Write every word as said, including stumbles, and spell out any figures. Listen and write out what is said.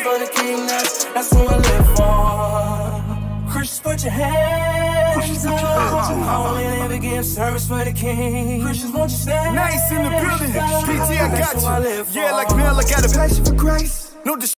for the king, that's, that's what I live for. Christians, put your hands up. I only live again, service for the king. Christians, won't you stand? Nice in the building. P T, I got you. I live Yeah, like Mel, I got a passion for Christ. No